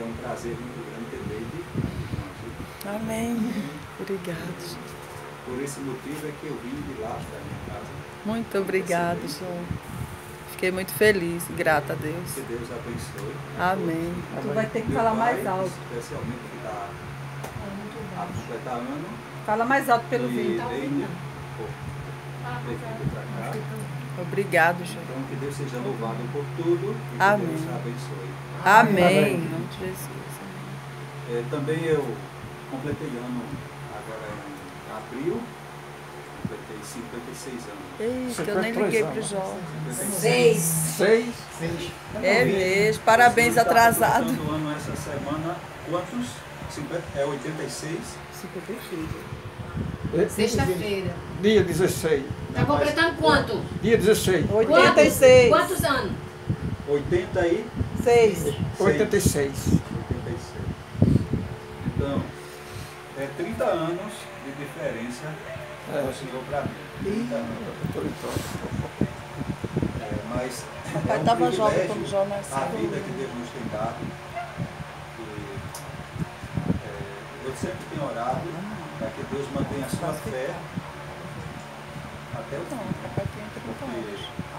um prazer muito grande ter Leide aqui. Amém. Obrigado. Por esse motivo é que eu vim de lá da minha casa. Muito obrigado, senhor. Fiquei muito feliz, grata a Deus. Que Deus abençoe. Amém. Tu vai ter que Meu falar pai, mais alto. especialmente que está a completar ano. Fala mais alto pelo E vídeo. Leide, ter vindo para cá. Obrigado, senhor. Então que Deus seja louvado por tudo e que Amém. Deus abençoe. Amém. Em nome de Jesus. Também eu completei ano agora em abril, completei 56 anos. Eita, eu nem liguei para o Jó. 6. É mesmo. Parabéns atrasado. No ano essa semana, quantos? 50, 86? 56. Sexta-feira. Dia 16. Tá completando quanto? Dia 16. 86. Quantos anos? 86. 6. 86. Então, 30 anos de diferença do Senhor para mim. 30 anos. Mas O pai é um estava jovem privilégio quando o Jó nasceu. a vida que Deus nos tem dado. Eu sempre tenho orado para que Deus mantenha a sua fé até o fim. Não, papai tinha 30 anos.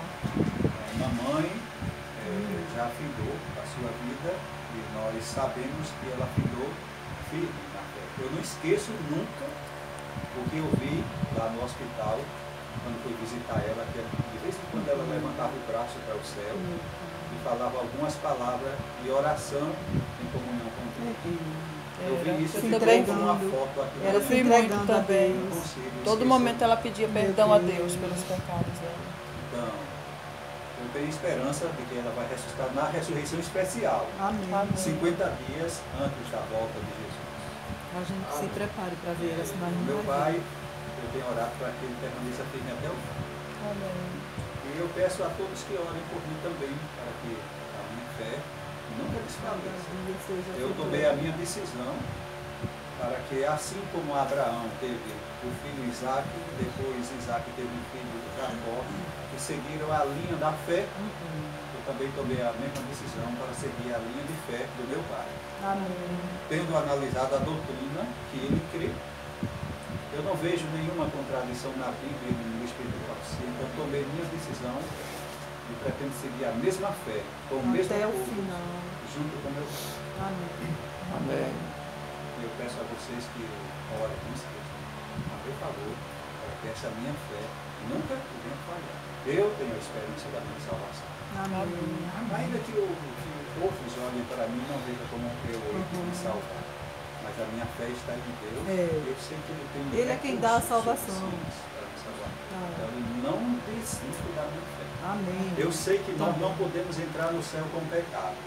Mamãe já findou a sua vida e nós sabemos que ela findou firme na fé. Eu não esqueço nunca o que eu vi lá no hospital, quando fui visitar ela, que de vez em quando ela levantava o braço para o céu e falava algumas palavras de oração em comunhão com Deus. Eu vi isso, eu fiquei com uma foto aqui. Ela Eu se vi muito entregando a também. Deus. Não consigo Todo esquecer. momento ela pedia perdão a Deus pelos pecados dela. Então, eu tenho esperança de que ela vai ressuscitar na ressurreição especial, Amém. 50 dias antes da volta de Jesus. A gente se prepare para ver ela, senão a gente Meu não vai pai, ver. eu tenho orado para que ele permaneça firme até o fim. Amém. E eu peço a todos que orem por mim também, para que a minha fé nunca desfaleça. Eu tomei a minha decisão para que, assim como Abraão teve o filho Isaac, depois Isaac teve o filho Jacó, que seguiram a linha da fé, eu também tomei a mesma decisão para seguir a linha de fé do meu pai. Amém. Tendo analisado a doutrina que ele crê, eu não vejo nenhuma contradição na Bíblia e no Espírito de Profecia, então tomei minha decisão e pretendo seguir a mesma fé, com o mesmo Até o povo, final. junto com meu pai. Amém. Amém. E eu peço a vocês que orem, não esqueçam, a meu favor, para que essa minha fé nunca venha falhar. Eu tenho a esperança da minha salvação. Amém. Ainda que outros olhem para mim e não vejam como eu me salvar. Mas a minha fé está em Deus. Eu sei que Ele tem Ele é quem dá a recursos salvação. suficientes para me salvar. Então eu não desisto da minha fé. Amém. Eu sei que nós não podemos entrar no céu com pecado.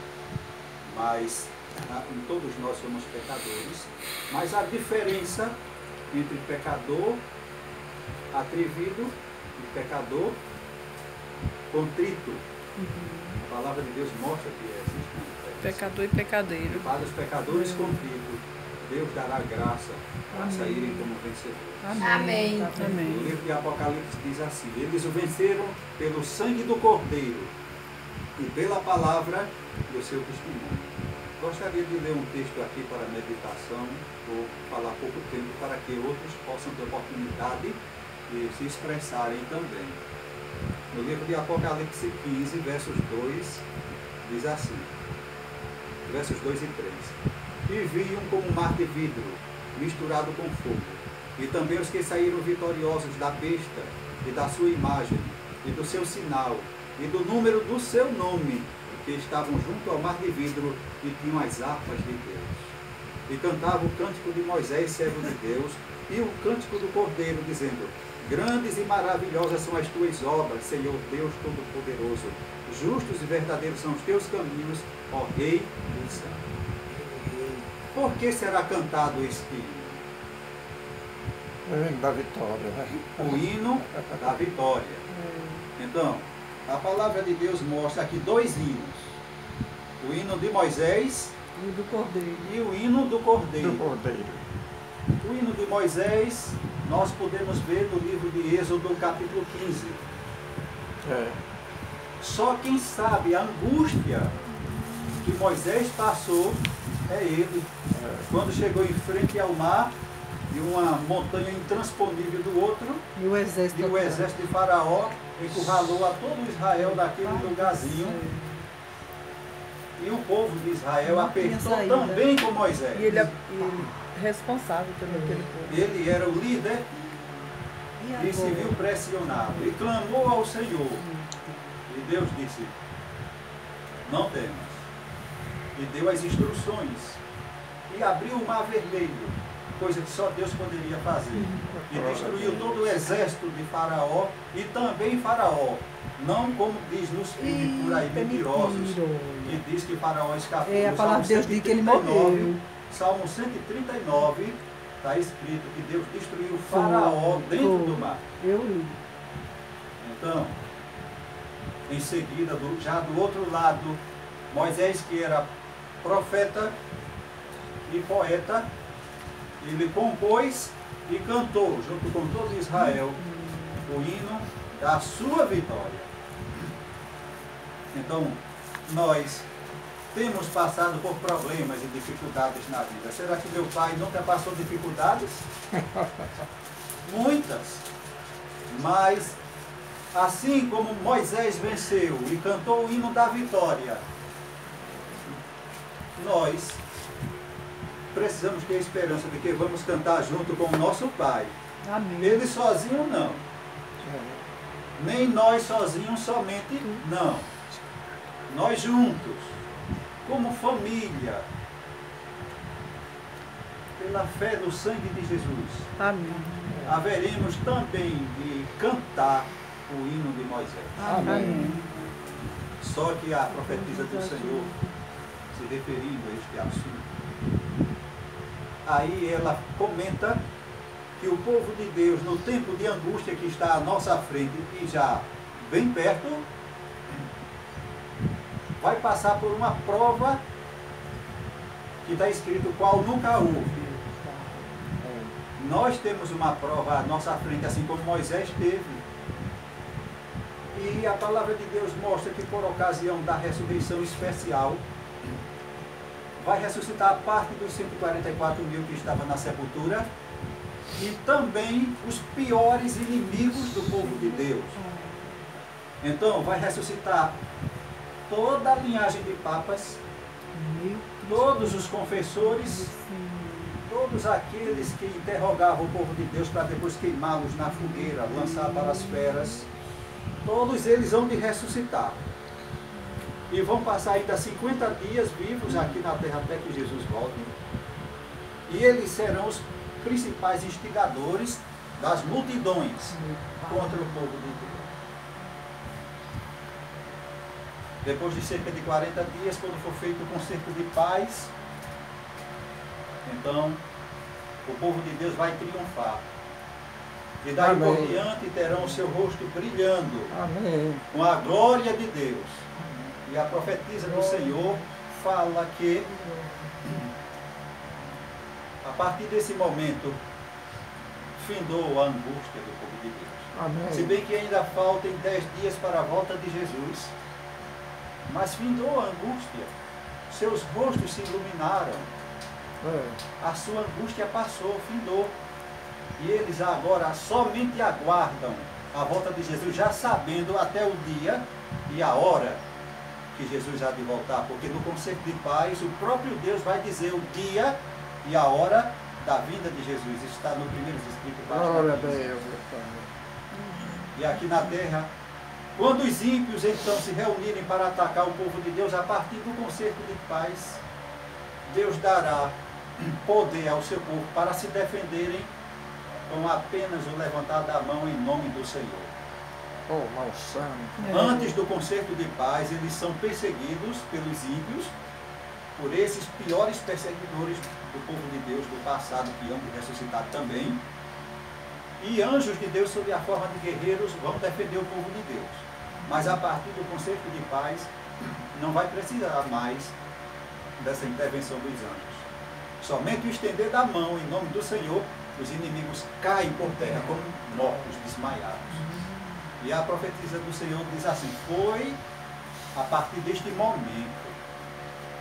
Mas todos nós somos pecadores. Mas a diferença entre pecador atrevido e pecador contrito. A palavra de Deus mostra que existe uma diferença. Pecador e pecadeiro. Para os pecadores contritos, Deus dará graça para saírem como vencedores. Amém. O Amém. livro de Apocalipse diz assim: eles o venceram pelo sangue do Cordeiro e pela palavra do seu testemunho. Gostaria de ler um texto aqui para meditação, vou falar pouco tempo para que outros possam ter oportunidade de se expressarem também. No livro de Apocalipse 15, versos 2, diz assim, versos 2 e 3. E vi um como mar de vidro, misturado com fogo, e também os que saíram vitoriosos da besta, e da sua imagem, e do seu sinal, e do número do seu nome, que estavam junto ao mar de vidro, e tinham as harpas de Deus. E cantavam o cântico de Moisés, servo de Deus, e o cântico do Cordeiro, dizendo: grandes e maravilhosas são as tuas obras, Senhor Deus Todo-Poderoso. Justos e verdadeiros são os teus caminhos, ó Rei dos céus. Por que será cantado este hino? O hino da vitória, né? O hino da vitória. Então, a palavra de Deus mostra aqui dois hinos. O hino de Moisés E do Cordeiro. e o hino do Cordeiro. Do Cordeiro. O hino de Moisés nós podemos ver no livro de Êxodo, capítulo 15. É. Só quem sabe a angústia que Moisés passou é ele. Quando chegou em frente ao mar, e uma montanha intransponível do outro, E o exército. e o exército de Faraó encurralou a todo Israel naquele lugarzinho. E o povo de Israel Não tinha apertou saída. também com Moisés. E ele é responsável por aquele povo. Ele era o líder E e se agora? viu pressionado. E clamou ao Senhor. E Deus disse, não temas. E deu as instruções. E abriu o mar vermelho, coisa que só Deus poderia fazer. E destruiu todo o exército de Faraó e também Faraó. Não como diz nos filmes por aí, Eita, mentirosos. mentira. Que diz que Faraó escapou. É, a No palavra de Deus diz que ele 139, morreu. Salmo 139, está escrito que Deus destruiu Faraó dentro do mar. Eu li. Então, em seguida, já do outro lado, Moisés, que era profeta e poeta, ele compôs e cantou, junto com todo Israel, o hino da sua vitória. Então, nós temos passado por problemas e dificuldades na vida. Será que meu pai nunca passou dificuldades? Muitas. Mas, assim como Moisés venceu e cantou o hino da vitória, nós precisamos ter esperança de que vamos cantar junto com o nosso Pai. Amém. Ele sozinho não. Nem nós sozinhos somente não. Nós juntos, como família, pela fé no sangue de Jesus, Amém. haveremos também de cantar o hino de Moisés. Amém. Só que a profetisa do Senhor, se referindo a este assunto, aí ela comenta que o povo de Deus, no tempo de angústia que está à nossa frente e já bem perto, vai passar por uma prova que está escrito qual nunca houve. Nós temos uma prova à nossa frente, assim como Moisés teve. E a palavra de Deus mostra que por ocasião da ressurreição especial, vai ressuscitar a parte dos 144 mil que estavam na sepultura e também os piores inimigos do povo de Deus. Então, vai ressuscitar toda a linhagem de papas, todos os confessores, todos aqueles que interrogavam o povo de Deus para depois queimá-los na fogueira, lançar para as feras, todos eles vão de ressuscitar. E vão passar ainda 50 dias vivos aqui na terra até que Jesus volte. E eles serão os principais instigadores das multidões contra o povo de Deus. Depois de cerca de 40 dias, quando for feito o concerto de paz, então o povo de Deus vai triunfar. E daí por Amém. diante terão o seu rosto brilhando Amém. com a glória de Deus. E a profetisa do Senhor fala que a partir desse momento findou a angústia do povo de Deus. Se Amém. bem que ainda faltam 10 dias para a volta de Jesus, mas findou a angústia. Seus rostos se iluminaram. A sua angústia passou, findou. E eles agora somente aguardam a volta de Jesus, já sabendo até o dia e a hora que Jesus há de voltar. Porque no concerto de paz, o próprio Deus vai dizer o dia e a hora da vinda de Jesus. Isso está no primeiro escrito. Glória a Deus. E aqui na terra, quando os ímpios então se reunirem para atacar o povo de Deus, a partir do concerto de paz, Deus dará poder ao seu povo para se defenderem com apenas o levantar da mão em nome do Senhor. Oh, mau santo. Antes do concerto de paz, eles são perseguidos pelos ímpios, por esses piores perseguidores do povo de Deus do passado, que hão de ressuscitar também. E anjos de Deus, sob a forma de guerreiros, vão defender o povo de Deus. Mas a partir do concerto de paz, não vai precisar mais dessa intervenção dos anjos. Somente o estender da mão em nome do Senhor, os inimigos caem por terra como mortos, desmaiados. E a profetisa do Senhor diz assim: foi a partir deste momento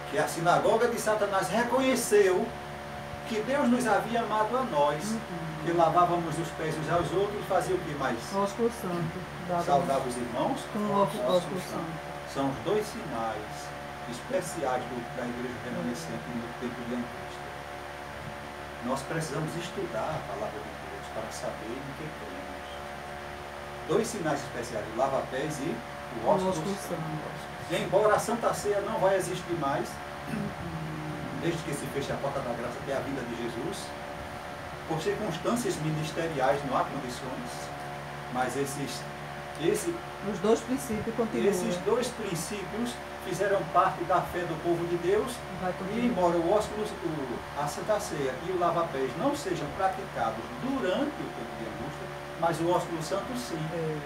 que a sinagoga de Satanás reconheceu que Deus nos havia amado a nós, que lavávamos os pés uns aos outros e fazia o que mais? Ósculo santo. Saudava os irmãos Com o ósculo santo. São os dois sinais especiais da igreja remanescente no tempo de angústia. Nós precisamos estudar a palavra de Deus para saber em que cremos. Dois sinais especiais, o lava-pés e o ósculo santo. E embora a Santa Ceia não vai existir mais, desde que se feche a porta da graça até a vinda de Jesus, por circunstâncias ministeriais não há condições, mas Os dois princípios continuam. esses dois princípios fizeram parte da fé do povo de Deus. Vai E continuar. embora o ósculo, a Santa Ceia e o lava-pés não sejam praticados durante o tempo de angústia, mas o ósculo santo sim.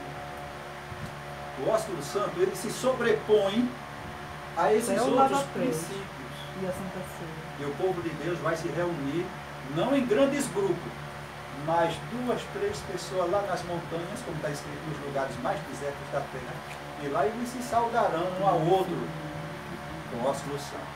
O ósculo santo, ele se sobrepõe a esses É o outros lava-pés. princípios. E a Santa Ceia. E o povo de Deus vai se reunir, não em grandes grupos, mas 2, 3 pessoas lá nas montanhas, como está escrito nos lugares mais desertos da terra, e lá eles se saudarão um ao outro com o ósculo santo.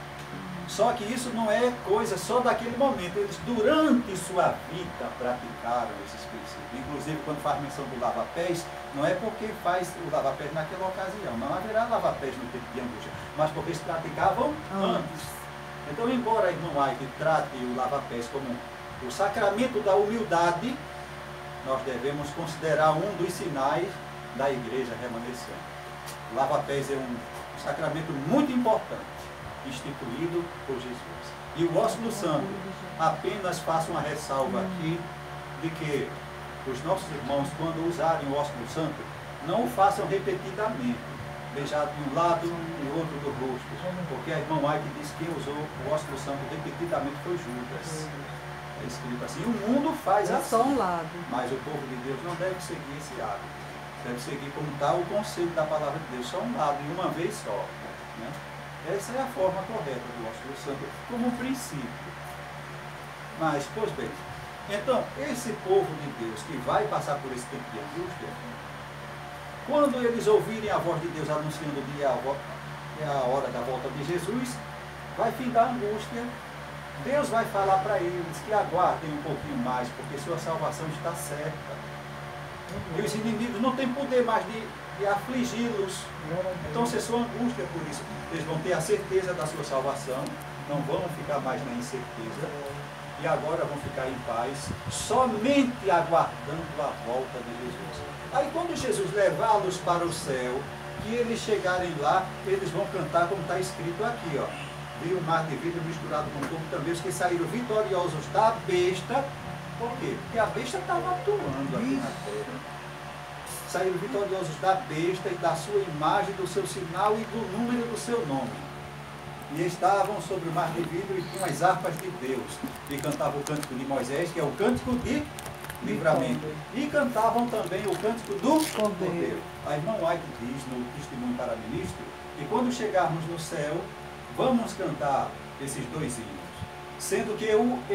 Só que isso não é coisa só daquele momento, eles durante sua vida praticaram esses princípios. Inclusive, quando faz menção do lava-pés, não é porque faz o lava-pés naquela ocasião, não haverá lava-pés no tempo de angústia, mas porque eles praticavam antes. Então, embora a irmã White trate o lava-pés como o sacramento da humildade, nós devemos considerar um dos sinais da igreja remanescente. O lava-pés é um sacramento muito importante, instituído por Jesus. E o ósculo santo, apenas faço uma ressalva aqui, de que os nossos irmãos, quando usarem o ósculo santo, não o façam repetidamente, beijar de um lado e outro do rosto, porque a irmã White diz que quem usou o ósculo santo repetidamente foi Judas. É escrito assim, o mundo faz É assim, só um lado. mas o povo de Deus não deve seguir esse hábito, deve seguir como está o conceito da palavra de Deus, só um lado e uma vez só, né? Essa é a forma correta do ósculo santo, como um princípio. Mas, pois bem, então, esse povo de Deus que vai passar por esse tempo de angústia, quando eles ouvirem a voz de Deus anunciando o dia e a hora da volta de Jesus, vai findar a angústia. Deus vai falar para eles que aguardem um pouquinho mais, porque sua salvação está certa. E os inimigos não têm poder mais de afligi-los. Então cessou a angústia por isso. Eles vão ter a certeza da sua salvação, não vão ficar mais na incerteza, e agora vão ficar em paz, somente aguardando a volta de Jesus. Aí quando Jesus levá-los para o céu, que eles chegarem lá, eles vão cantar como está escrito aqui, ó. Vi o mar de vidro misturado com tudo também, os que saíram vitoriosos da besta. Por quê? Porque a besta estava atuando aqui na terra. Saíram vitoriosos da besta e da sua imagem, do seu sinal e do número do seu nome. E estavam sobre o mar de vidro e tinham as harpas de Deus. E cantavam o cântico de Moisés, que é o cântico de livramento. E cantavam também o cântico do Cordeiro. A irmã White diz no Testemunho para Ministro que quando chegarmos no céu, vamos cantar esses dois hinos. Sendo que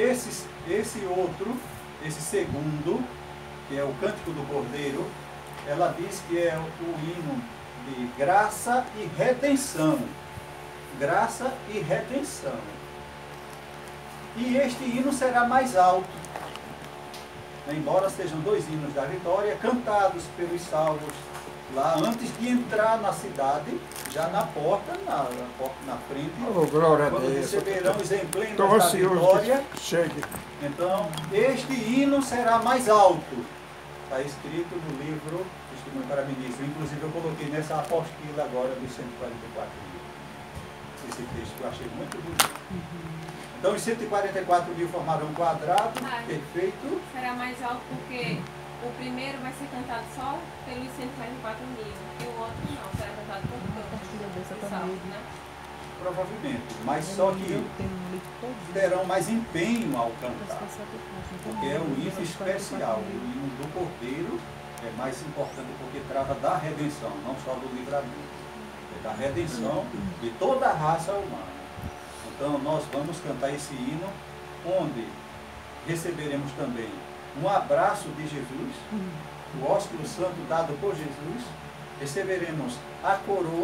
esse segundo, que é o cântico do Cordeiro, ela diz que é o hino de graça e redenção. Graça e redenção. E este hino será mais alto. Embora sejam dois hinos da vitória, cantados pelos salvos lá antes de entrar na cidade, já na porta na frente, Oh, glória a quando Deus. receberão os emblemas Estou da ansioso vitória. que chegue. Então, este hino será mais alto. Está escrito no livro Testemunho para Ministro. Inclusive, eu coloquei nessa apostila agora dos 144 mil. Esse texto que eu achei muito bonito. Então, os 144 mil formarão um quadrado perfeito. Será mais alto porque o primeiro vai ser cantado só pelos 144 mil e o outro não, será cantado por todos. Salvo, né? Provavelmente. Mas só que terão mais empenho ao cantar. Porque é um hino especial. O hino do Cordeiro é mais importante porque trata da redenção, não só do livramento. É da redenção de toda a raça humana. Então nós vamos cantar esse hino, onde receberemos também um abraço de Jesus, o ósculo santo dado por Jesus, receberemos a coroa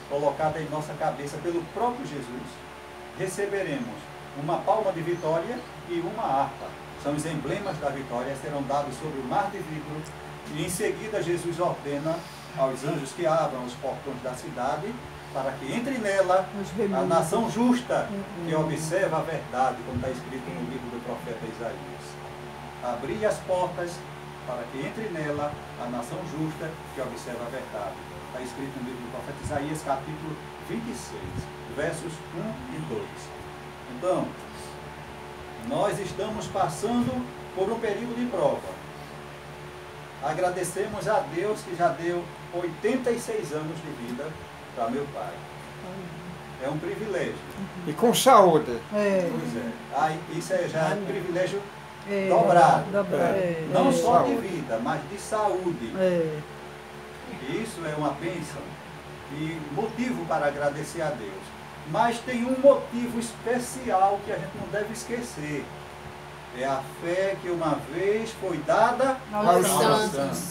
colocada em nossa cabeça pelo próprio Jesus, receberemos uma palma de vitória e uma harpa. São os emblemas da vitória, serão dados sobre o mar de vidro, e em seguida Jesus ordena aos anjos que abram os portões da cidade, para que entre nela a nação justa, que observa a verdade, como está escrito no livro do profeta Isaías. Abri as portas para que entre nela a nação justa, que observa a verdade. Está escrito no livro do profeta Isaías, capítulo 26, versos 1 e 2. Então, nós estamos passando por um período de prova. Agradecemos a Deus que já deu 86 anos de vida para meu pai. É um privilégio. E com saúde. Pois é. Aí, isso já é privilégio dobrado. Não só de vida, mas de saúde. Isso é uma bênção e motivo para agradecer a Deus. Mas tem um motivo especial que a gente não deve esquecer. É a fé que uma vez foi dada aos santos.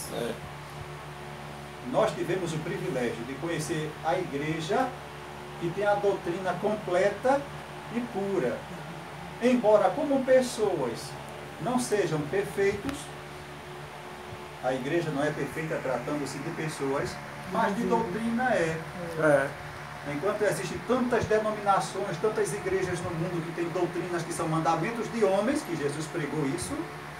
Nós tivemos o privilégio de conhecer a igreja que tem a doutrina completa e pura. Embora como pessoas não sejam perfeitos, a igreja não é perfeita tratando-se de pessoas, mas de doutrina é. Enquanto existem tantas denominações, tantas igrejas no mundo que têm doutrinas que são mandamentos de homens, que Jesus pregou isso,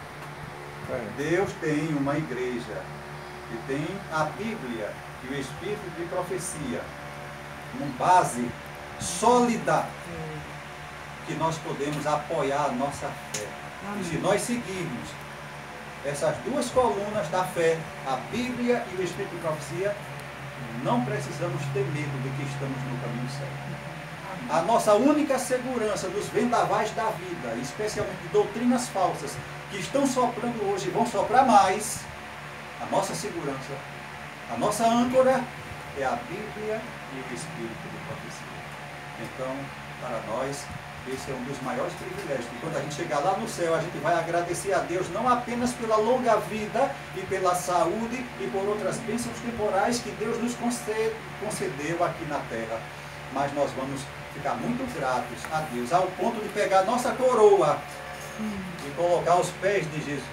Deus tem uma igreja que tem a Bíblia e o Espírito de profecia, uma base sólida que nós podemos apoiar a nossa fé. E se nós seguirmos essas duas colunas da fé, a Bíblia e o Espírito de profecia, não precisamos ter medo de que estamos no caminho certo. A nossa única segurança dos vendavais da vida, especialmente de doutrinas falsas, que estão soprando hoje e vão soprar mais, a nossa segurança, a nossa âncora é a Bíblia e o Espírito de profecia. Então, para nós, esse é um dos maiores privilégios, que quando a gente chegar lá no céu, a gente vai agradecer a Deus não apenas pela longa vida e pela saúde e por outras bênçãos temporais que Deus nos concedeu aqui na terra, mas nós vamos ficar muito gratos a Deus, ao ponto de pegar nossa coroa e colocar aos pés de Jesus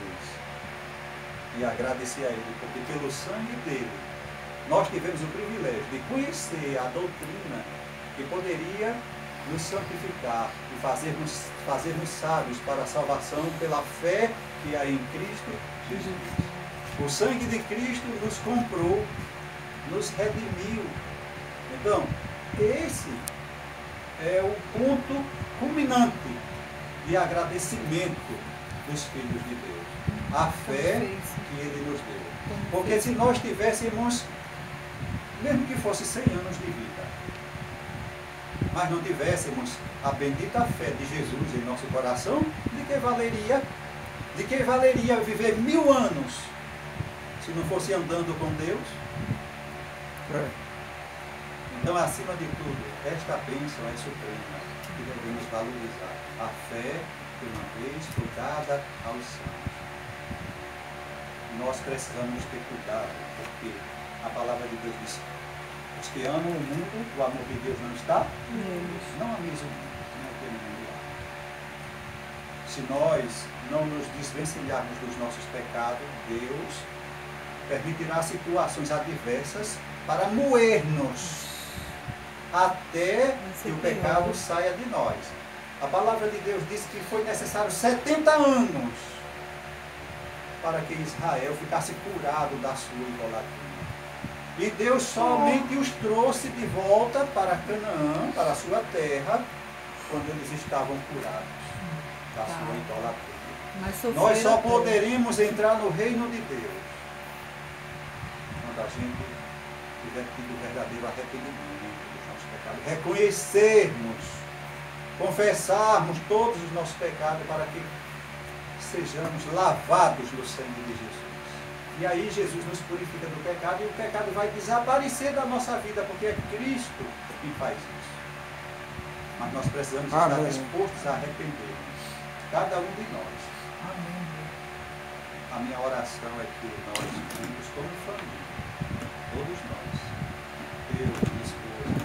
e agradecer a Ele, porque pelo sangue dele nós tivemos o privilégio de conhecer a doutrina que poderia nos santificar e fazermos sábios para a salvação pela fé que há em Cristo Jesus. O sangue de Cristo nos comprou, nos redimiu. Então, esse é o ponto culminante de agradecimento dos filhos de Deus. A fé que Ele nos deu. Porque se nós tivéssemos, mesmo que fosse 100 anos de vida, mas não tivéssemos a bendita fé de Jesus em nosso coração, de que valeria viver 1000 anos se não fosse andando com Deus? Então, acima de tudo, esta bênção é suprema que devemos valorizar. A fé que uma vez foi dada aos santos. Nós precisamos ter cuidado, porque a palavra de Deus diz: os que amam o mundo, o amor de Deus não está neles. Não ameis o mundo, não tem no mundo lá. Se nós não nos desvencilharmos dos nossos pecados, Deus permitirá situações adversas para moer-nos até que o pecado saia de nós. A palavra de Deus diz que foi necessário 70 anos para que Israel ficasse curado da sua idolatria. E Deus somente os trouxe de volta para Canaã, para a sua terra, quando eles estavam curados da sua idolatria. Nós só poderemos entrar no reino de Deus quando a gente tiver tido o verdadeiro arrependimento dos nossos pecados. Reconhecermos, confessarmos todos os nossos pecados para que sejamos lavados no sangue de Jesus. E aí Jesus nos purifica do pecado e o pecado vai desaparecer da nossa vida, porque é Cristo quem faz isso. Mas nós precisamos estar dispostos a arrepender-nos, cada um de nós. Amém. A minha oração é que nós juntos como família, todos nós, eu, minha esposa,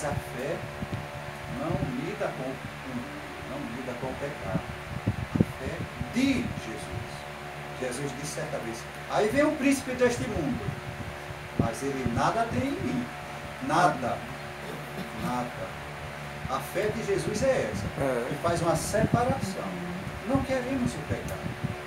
Mas a fé não lida com o mundo, não lida com o pecado. A fé de Jesus. Jesus disse certa vez, aí vem o príncipe deste mundo, mas ele nada tem em mim. Nada. Nada. A fé de Jesus é essa, que faz uma separação. Não queremos o pecado.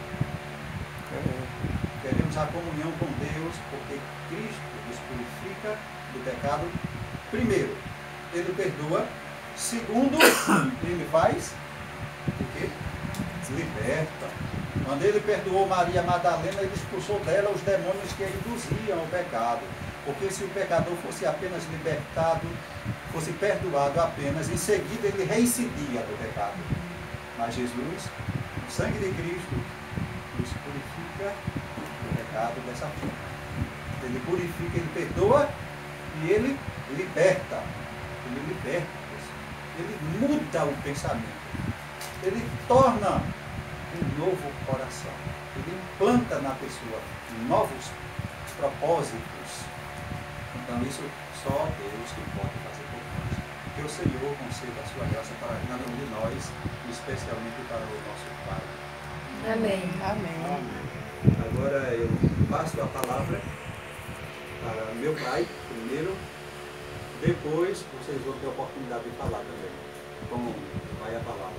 Queremos a comunhão com Deus, porque Cristo nos purifica do pecado. Primeiro, ele perdoa. Segundo, ele faz o quê? Liberta. Quando ele perdoou Maria Madalena, ele expulsou dela os demônios que induziam ao pecado. Porque se o pecador fosse apenas libertado, fosse perdoado apenas, em seguida ele reincidia do pecado. Mas Jesus, o sangue de Cristo, nos purifica do pecado dessa forma. Ele purifica, ele perdoa e ele liberta. Ele liberta. Ele muda o pensamento. Ele torna um novo coração. Ele implanta na pessoa novos propósitos. Então isso só Deus que pode fazer por nós. Que o Senhor conceda a sua graça para cada um de nós, especialmente para o nosso Pai. Amém. Amém. Agora eu passo a palavra para meu pai, primeiro. Depois vocês vão ter a oportunidade de falar também. Como vai a palavra?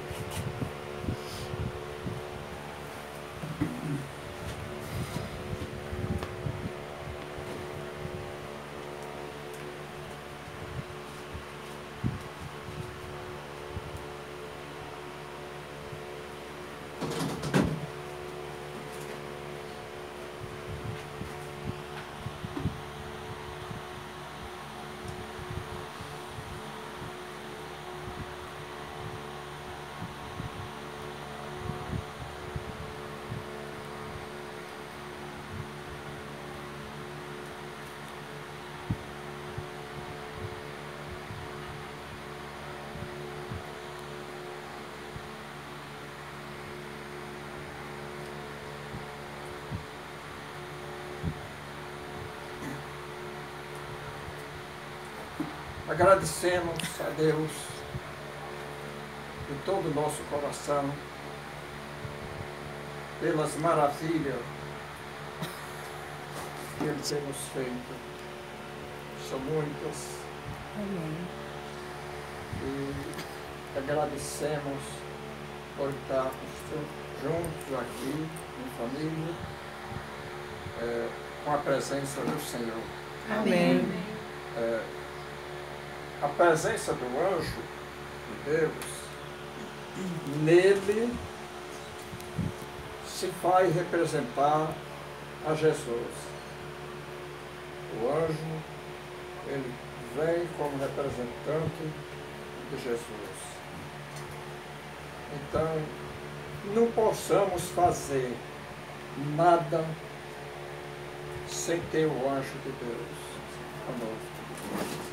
Agradecemos a Deus de todo o nosso coração pelas maravilhas que Ele tem nos feito. São muitas. Amém. E agradecemos por estarmos juntos aqui, em família, com a presença do Senhor. Amém. A presença do anjo de Deus, nele se faz representar a Jesus. O anjo, ele vem como representante de Jesus. Então, não possamos fazer nada sem ter o anjo de Deus conosco.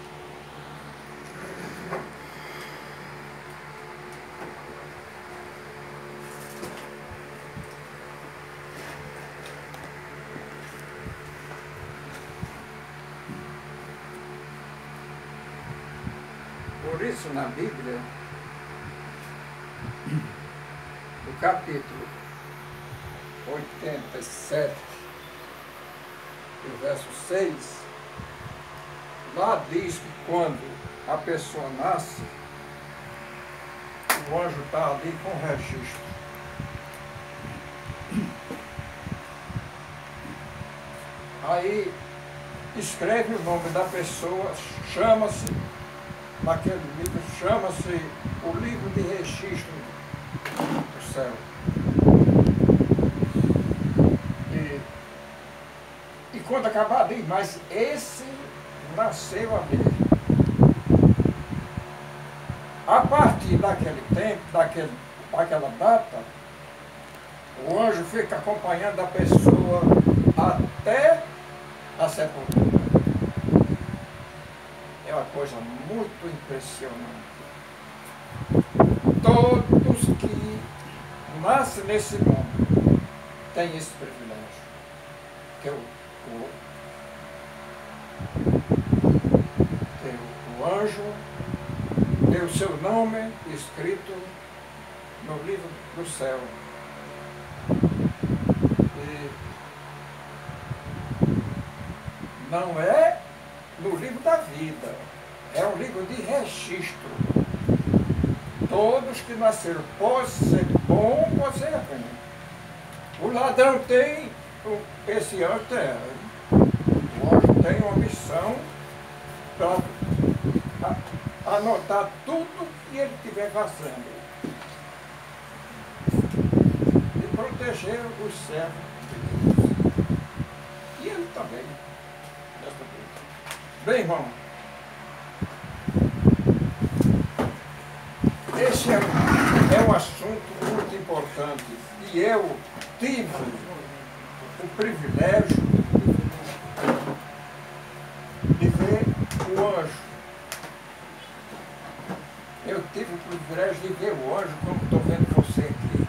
Por isso, na Bíblia, no capítulo 87, o verso 6, lá diz que quando a pessoa nasce, o anjo está ali com o registro. Aí escreve o nome da pessoa, chama-se, naquele livro, chama-se o livro de registro do céu. E quando acabar diz, mas esse nasceu ali. A partir daquele tempo, daquela data, o anjo fica acompanhando a pessoa até a sepultura. É uma coisa muito impressionante. Todos que nascem nesse mundo têm esse privilégio, que é o anjo ter o seu nome escrito no livro do céu. E não é no livro da vida, é um livro de registro. Todos que nasceram, pode ser bom, pode ser ruim. O ladrão tem, esse anjo tem. O anjo tem uma missão para anotar tudo que ele estiver fazendo. E proteger os servos de Deus. E ele também. Bem, irmão, esse é um assunto muito importante. E eu tive o privilégio de ver o anjo. Eu tive o privilégio de ver o anjo como estou vendo você aqui.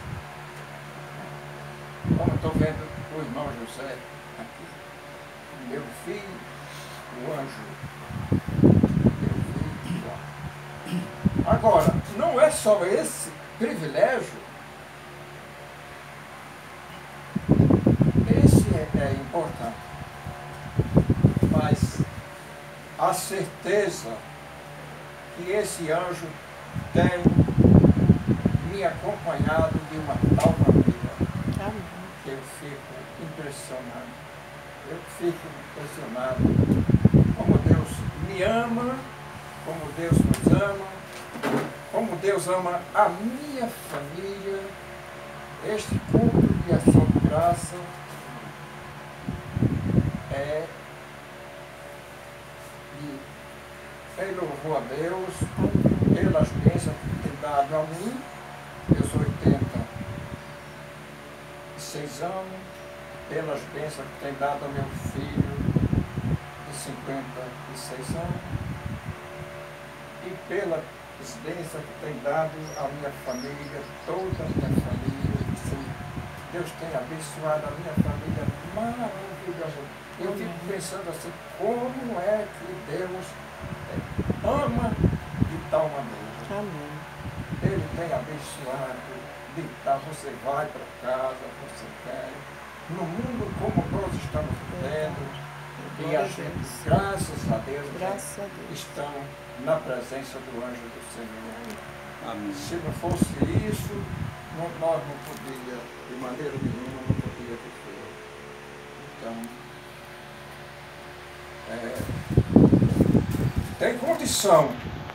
Como estou vendo o irmão José aqui. Eu vi o anjo. Eu vi lá. Agora, não é só esse privilégio. Esse é importante. Mas a certeza que esse anjo tem me acompanhado de uma tal maneira que eu fico impressionado. Eu fico impressionado como Deus me ama, como Deus nos ama, como Deus ama a minha família. Este culto de ação de graça é em louvor a Deus pelas bênçãos que tem dado a mim. Eu sou 86 anos, pelas bênçãos que tem dado ao meu filho de 56 anos e pelas bênçãos que tem dado à minha família, toda a minha família. Deus tem abençoado a minha família maravilhosamente. Eu fico pensando assim, como é que Deus ama de tal maneira. Amém. Ele tem abençoado de tal, você vai para casa, você quer. No mundo como nós estamos vivendo, e a gente, graças a Deus, estamos na presença do anjo do Senhor. Amém. Se não fosse isso, nós não podíamos, de maneira nenhuma, não podia viver. Então, tem condição.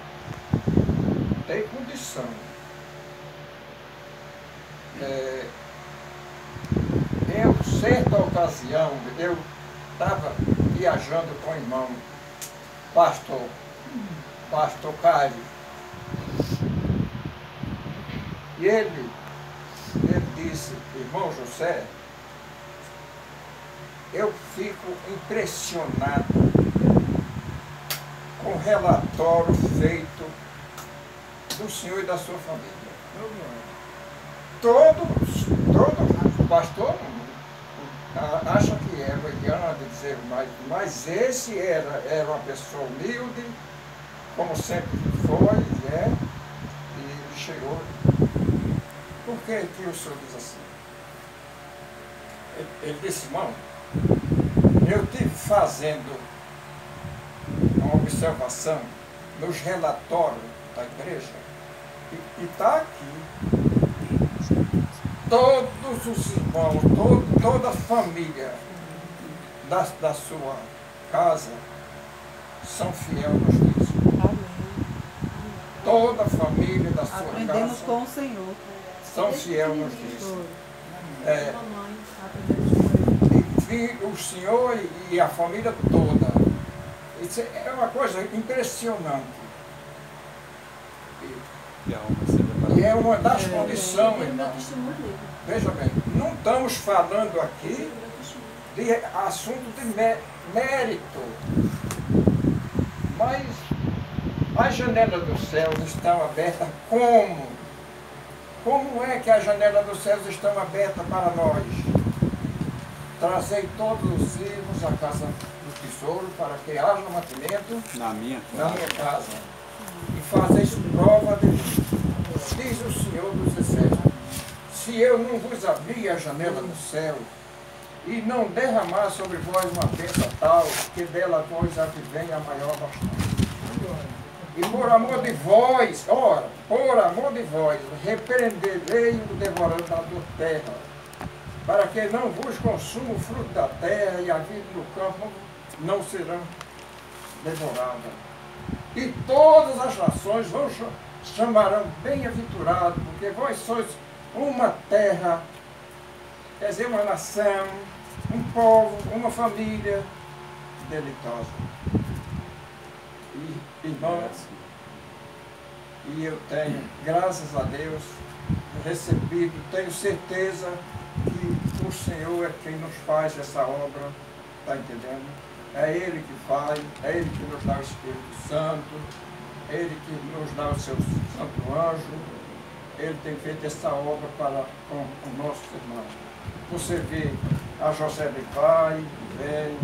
Tem condição. Eu, certa ocasião, eu estava viajando com o irmão pastor Caio. E ele disse, irmão José, eu fico impressionado com o relatório feito do senhor e da sua família. Todo pastor acha que é mediano de dizer, mas esse era uma pessoa humilde, como sempre foi e é, e chegou. Por que o senhor diz assim? Ele disse, irmão, eu estive fazendo uma observação nos relatórios da igreja e está aqui. Todos os irmãos, toda a família da sua casa são fiéis nos dízimos. Amém. Toda a família da sua Aprendemos casa com o Senhor. são fiéis nos dízimos. E o senhor e a família toda. Isso é uma coisa impressionante. E é uma das condições, irmão. Veja bem, não estamos falando aqui de assunto de mérito, mas as janelas dos céus estão abertas como? Como é que as janelas dos céus estão abertas para nós? Trazei todos os filhos à casa do tesouro para que haja mantimento na minha casa. E fazeis prova de mim, diz o Senhor dos Exércitos, se eu não vos abrir a janela do céu, e não derramar sobre vós uma bênção tal, que dela vós advém a maior bastante. E por amor de vós, ora, por amor de vós, repreenderei o devorador da terra, para que não vos consuma o fruto da terra e a vida do campo não serão devoradas. E todas as nações vos chamarão bem-aventurado, porque vós sois uma terra, quer dizer, uma nação, um povo, uma família deleitosa. E eu tenho, graças a Deus, recebido, tenho certeza que o Senhor é quem nos faz essa obra, está entendendo? É Ele que faz, é Ele que nos dá o Espírito Santo, é Ele que nos dá o seu santo anjo, Ele tem feito essa obra com os nossos irmãos. Você vê a José de pai, velho,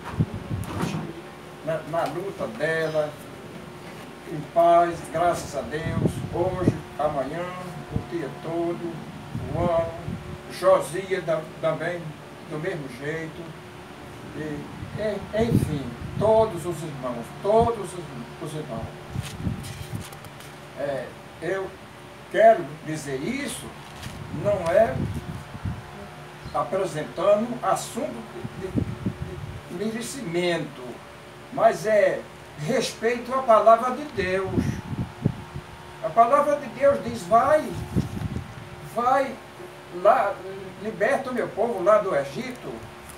na luta dela, em paz, graças a Deus, hoje, amanhã, o dia todo, o ano, Josia também do mesmo jeito, enfim, todos os irmãos, eu quero dizer isso, não é apresentando assunto de merecimento, mas é respeito à palavra de Deus. A palavra de Deus diz, vai lá, liberta o meu povo lá do Egito.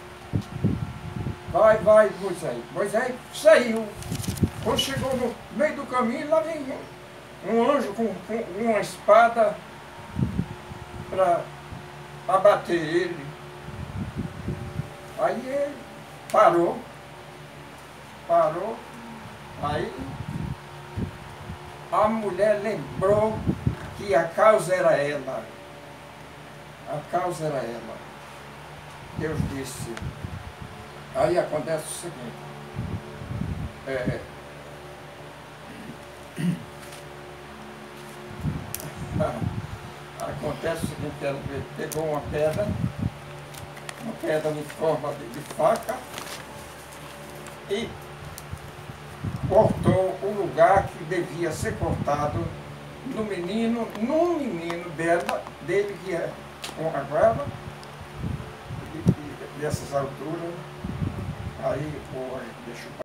Vai, Moisés. Moisés saiu. Quando chegou no meio do caminho, lá vem um anjo com uma espada para abater ele. Aí ele parou. Aí a mulher lembrou que a causa era ela. Deus disse. Aí acontece o seguinte. Acontece o seguinte, ela pegou uma pedra em forma de faca, e cortou o lugar que devia ser cortado num menino dele que é com a guarda, dessas alturas. Aí, deixa eu